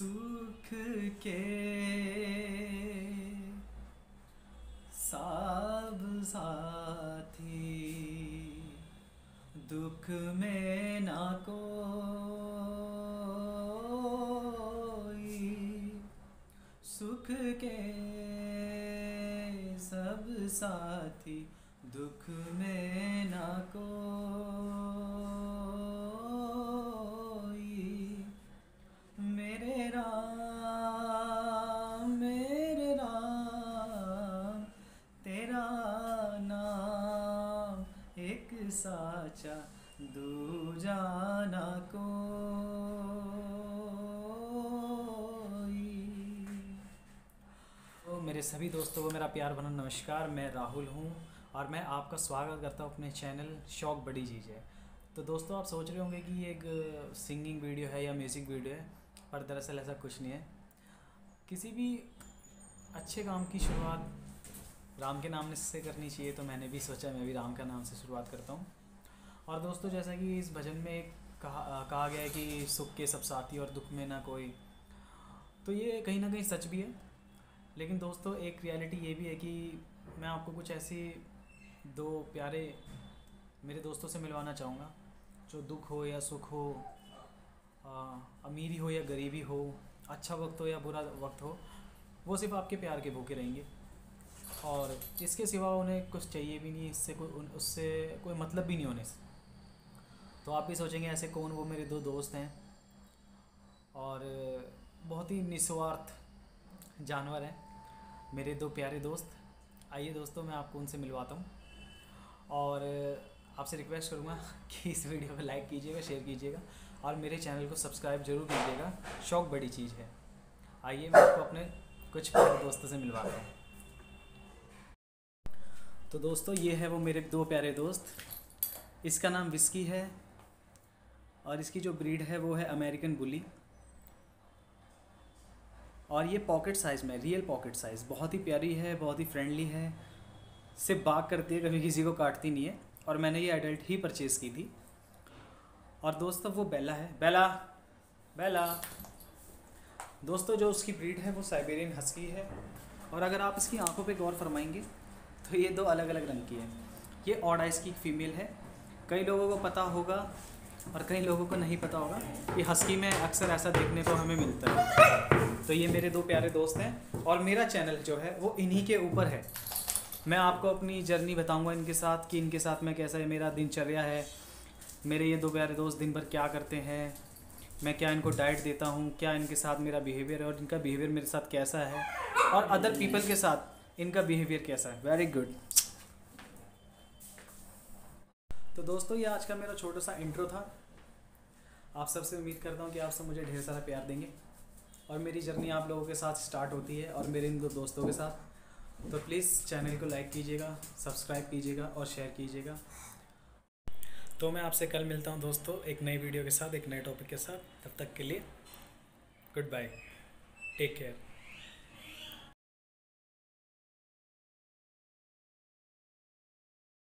सुख के सब साथी, दुख में ना कोई। सुख के सब साथी, दुख में ना कोई। मेरे राम तेरा नाम एक साचा, दूजा ना कोई। तो मेरे सभी दोस्तों को मेरा प्यार भरा नमस्कार। मैं राहुल हूँ और मैं आपका स्वागत करता हूँ अपने चैनल शौक बड़ी चीज़ है। तो दोस्तों, आप सोच रहे होंगे कि ये एक सिंगिंग वीडियो है या म्यूज़िक वीडियो है, पर दरअसल ऐसा कुछ नहीं है। किसी भी अच्छे काम की शुरुआत राम के नाम से करनी चाहिए, तो मैंने भी सोचा मैं भी राम का नाम से शुरुआत करता हूँ। और दोस्तों, जैसा कि इस भजन में कहा गया है कि सुख के सब साथी और दुख में ना कोई, तो ये कहीं ना कहीं सच भी है। लेकिन दोस्तों, एक रियलिटी ये भी है कि मैं आपको कुछ ऐसे दो प्यारे मेरे दोस्तों से मिलवाना चाहूँगा, जो दुख हो या सुख हो, अमीरी हो या गरीबी हो, अच्छा वक्त हो या बुरा वक्त हो, वो सिर्फ आपके प्यार के भूखे रहेंगे और इसके सिवा उन्हें कुछ चाहिए भी नहीं, उससे कोई मतलब भी नहीं होने से। तो आप भी सोचेंगे ऐसे कौन, वो मेरे दो दोस्त हैं और बहुत ही निस्वार्थ जानवर हैं, मेरे दो प्यारे दोस्त। आइए दोस्तों, मैं आपको उनसे मिलवाता हूँ और आपसे रिक्वेस्ट करूँगा कि इस वीडियो को लाइक कीजिएगा, शेयर कीजिएगा और मेरे चैनल को सब्सक्राइब जरूर कीजिएगा। शौक बड़ी चीज़ है। आइए, मैं आपको अपने कुछ प्यारे दोस्तों से मिलवाता हूँ। तो दोस्तों, ये है वो मेरे दो प्यारे दोस्त। इसका नाम विस्की है और इसकी जो ब्रीड है वो है अमेरिकन बुली। और ये पॉकेट साइज़ में, रियल पॉकेट साइज़, बहुत ही प्यारी है, बहुत ही फ्रेंडली है, सिर्फ बाग करती है, कभी किसी को काटती नहीं है। और मैंने ये एडल्ट ही परचेज़ की थी। और दोस्तों, वो बेला है। बेला बेला दोस्तों, जो उसकी ब्रीड है वो साइबेरियन हस्की है। और अगर आप इसकी आंखों पे गौर फरमाएंगे तो ये दो अलग अलग रंग की है। ये ऑड आइज की फीमेल है। कई लोगों को पता होगा और कई लोगों को नहीं पता होगा। ये हस्की में अक्सर ऐसा देखने को हमें मिलता है। तो ये मेरे दो प्यारे दोस्त हैं और मेरा चैनल जो है वो इन्हीं के ऊपर है। मैं आपको अपनी जर्नी बताऊंगा इनके साथ कि इनके साथ मैं कैसा है, मेरा दिनचर्या है, मेरे ये दो प्यारे दोस्त दिन भर क्या करते हैं, मैं क्या इनको डाइट देता हूँ, क्या इनके साथ मेरा बिहेवियर है और इनका बिहेवियर मेरे साथ कैसा है, और अदर पीपल के साथ इनका बिहेवियर कैसा है। Very good. तो दोस्तों, ये आज का मेरा छोटा सा इंट्रो था। आप सबसे उम्मीद करता हूँ कि आप सब मुझे ढेर सारा प्यार देंगे और मेरी जर्नी आप लोगों के साथ स्टार्ट होती है और मेरे इन दो दोस्तों के साथ। तो प्लीज़ चैनल को लाइक कीजिएगा, सब्सक्राइब कीजिएगा और शेयर कीजिएगा। तो मैं आपसे कल मिलता हूँ दोस्तों, एक नई वीडियो के साथ, एक नए टॉपिक के साथ। तब तक के लिए गुड बाय, टेक केयर।